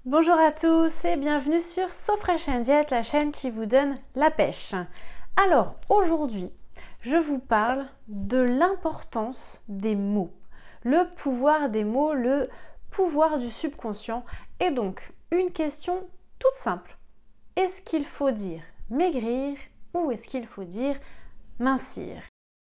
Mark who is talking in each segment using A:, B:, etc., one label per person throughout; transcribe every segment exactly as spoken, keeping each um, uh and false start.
A: Bonjour à tous et bienvenue sur So Fresh and Diet, la chaîne qui vous donne la pêche. Alors aujourd'hui, je vous parle de l'importance des mots, le pouvoir des mots, le pouvoir du subconscient. Et donc, une question toute simple. Est-ce qu'il faut dire maigrir ou est-ce qu'il faut dire mincir ?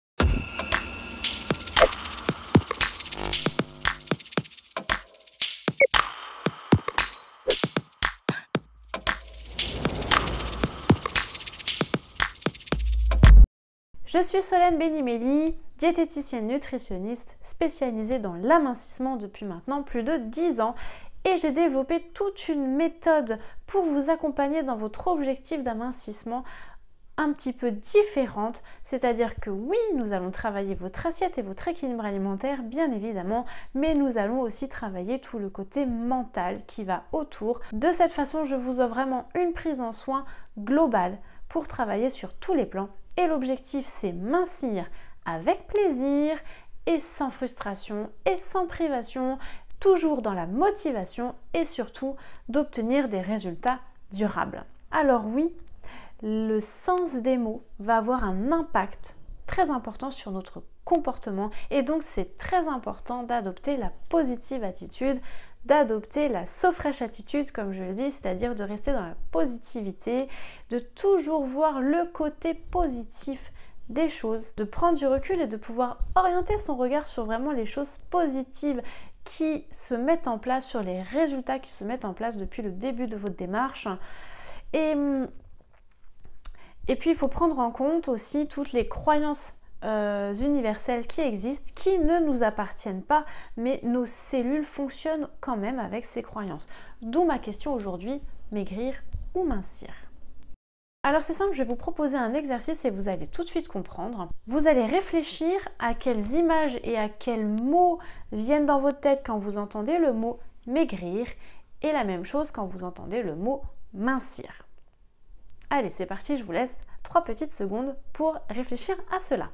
A: Je suis Solène Benimeli, diététicienne nutritionniste spécialisée dans l'amincissement depuis maintenant plus de dix ans et j'ai développé toute une méthode pour vous accompagner dans votre objectif d'amincissement un petit peu différente, c'est-à-dire que oui, nous allons travailler votre assiette et votre équilibre alimentaire, bien évidemment, mais nous allons aussi travailler tout le côté mental qui va autour. De cette façon, je vous offre vraiment une prise en soin globale pour travailler sur tous les plans. Et l'objectif, c'est mincir avec plaisir et sans frustration et sans privation, toujours dans la motivation et surtout d'obtenir des résultats durables. Alors oui, le sens des mots va avoir un impact très important sur notre comportement et donc c'est très important d'adopter la positive attitude, d'adopter la So Fresh attitude comme je le dis, c'est-à-dire de rester dans la positivité, de toujours voir le côté positif des choses, de prendre du recul et de pouvoir orienter son regard sur vraiment les choses positives qui se mettent en place, sur les résultats qui se mettent en place depuis le début de votre démarche. Et, et puis il faut prendre en compte aussi toutes les croyances Euh, universelles qui existent, qui ne nous appartiennent pas, mais nos cellules fonctionnent quand même avec ces croyances. D'où ma question aujourd'hui, maigrir ou mincir? Alors c'est simple, je vais vous proposer un exercice et vous allez tout de suite comprendre. Vous allez réfléchir à quelles images et à quels mots viennent dans votre tête quand vous entendez le mot maigrir et la même chose quand vous entendez le mot mincir. Allez, c'est parti, je vous laisse trois petites secondes pour réfléchir à cela.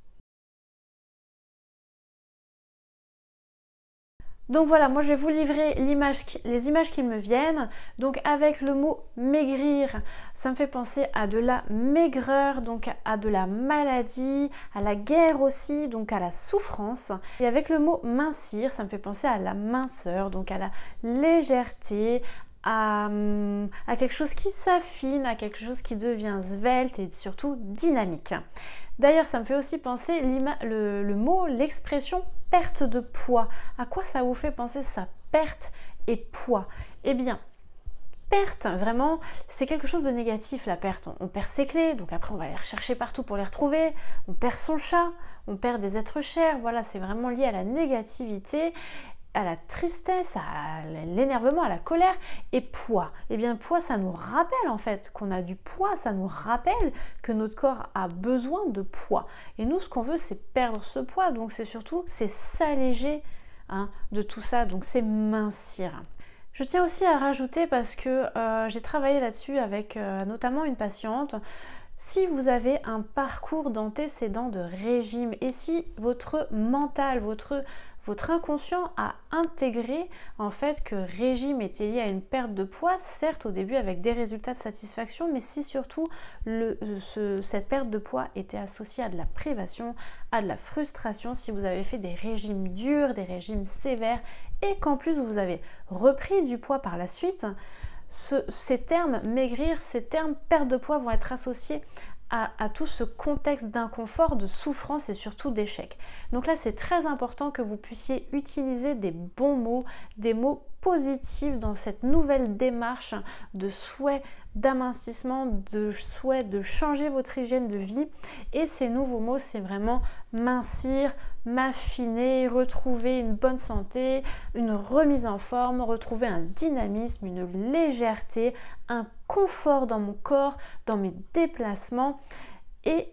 A: Donc voilà, moi je vais vous livrer l'image, les images qui me viennent. Donc avec le mot maigrir, ça me fait penser à de la maigreur, donc à de la maladie, à la guerre aussi, donc à la souffrance. Et avec le mot mincir, ça me fait penser à la minceur, donc à la légèreté, à, à quelque chose qui s'affine, à quelque chose qui devient svelte et surtout dynamique. D'ailleurs, ça me fait aussi penser le, le mot, l'expression perte de poids. À quoi ça vous fait penser ça, perte et poids? Eh bien, perte, vraiment, c'est quelque chose de négatif, la perte. On, on perd ses clés, donc après on va les rechercher partout pour les retrouver. On perd son chat, on perd des êtres chers. Voilà, c'est vraiment lié à la négativité, à la tristesse, à l'énervement, à la colère. Et poids, eh bien poids, ça nous rappelle en fait qu'on a du poids, ça nous rappelle que notre corps a besoin de poids. Et nous, ce qu'on veut, c'est perdre ce poids, donc c'est surtout, c'est s'alléger hein, de tout ça, donc c'est mincir. Je tiens aussi à rajouter, parce que euh, j'ai travaillé là-dessus avec euh, notamment une patiente, si vous avez un parcours d'antécédent de régime et si votre mental, votre Votre inconscient a intégré en fait que régime était lié à une perte de poids, certes au début avec des résultats de satisfaction, mais si surtout le, ce, cette perte de poids était associée à de la privation, à de la frustration, si vous avez fait des régimes durs, des régimes sévères et qu'en plus vous avez repris du poids par la suite, ce, ces termes maigrir, ces termes perte de poids vont être associés À, à tout ce contexte d'inconfort, de souffrance et surtout d'échec. Donc là, c'est très important que vous puissiez utiliser des bons mots, des mots positifs dans cette nouvelle démarche de souhait d'amincissement, de souhait de changer votre hygiène de vie. Et ces nouveaux mots, c'est vraiment mincir, m'affiner, retrouver une bonne santé, une remise en forme, retrouver un dynamisme, une légèreté, un confort dans mon corps, dans mes déplacements. Et,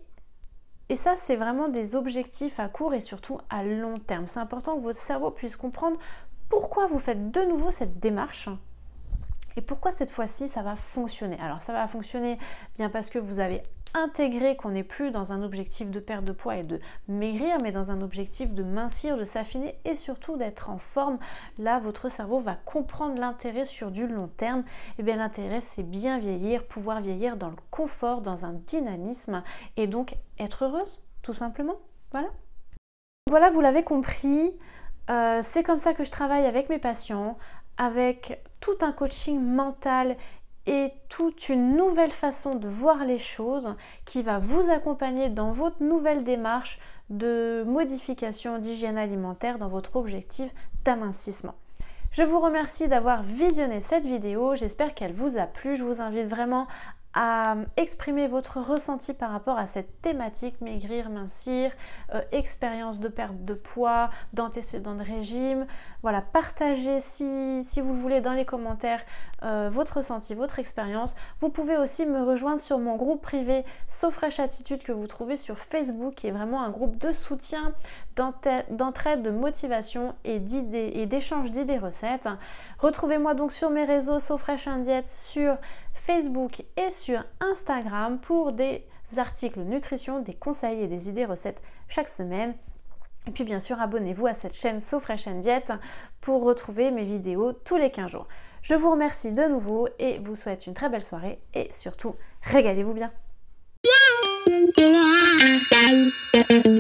A: et ça, c'est vraiment des objectifs à court et surtout à long terme. C'est important que votre cerveau puisse comprendre pourquoi vous faites de nouveau cette démarche et pourquoi cette fois-ci ça va fonctionner. Alors ça va fonctionner bien parce que vous avez intégrer qu'on n'est plus dans un objectif de perte de poids et de maigrir, mais dans un objectif de mincir, de s'affiner et surtout d'être en forme, là votre cerveau va comprendre l'intérêt sur du long terme. Et bien l'intérêt c'est bien vieillir, pouvoir vieillir dans le confort, dans un dynamisme et donc être heureuse tout simplement. Voilà. Voilà, vous l'avez compris, euh, c'est comme ça que je travaille avec mes patients, avec tout un coaching mental et toute une nouvelle façon de voir les choses qui va vous accompagner dans votre nouvelle démarche de modification d'hygiène alimentaire dans votre objectif d'amincissement. Je vous remercie d'avoir visionné cette vidéo, j'espère qu'elle vous a plu. Je vous invite vraiment à exprimer votre ressenti par rapport à cette thématique maigrir, mincir, euh, expérience de perte de poids, d'antécédents de régime. Voilà, partagez si, si vous le voulez dans les commentaires euh, votre ressenti, votre expérience. Vous pouvez aussi me rejoindre sur mon groupe privé SoFresh Attitude que vous trouvez sur Facebook, qui est vraiment un groupe de soutien, d'entraide, de motivation et d'idées et d'échange d'idées recettes. Retrouvez-moi donc sur mes réseaux SoFresh Indiette sur Facebook et sur Instagram pour des articles nutrition, des conseils et des idées recettes chaque semaine. Et puis bien sûr, abonnez-vous à cette chaîne SoFresh Indiette pour retrouver mes vidéos tous les quinze jours. Je vous remercie de nouveau et vous souhaite une très belle soirée et surtout, régalez-vous bien.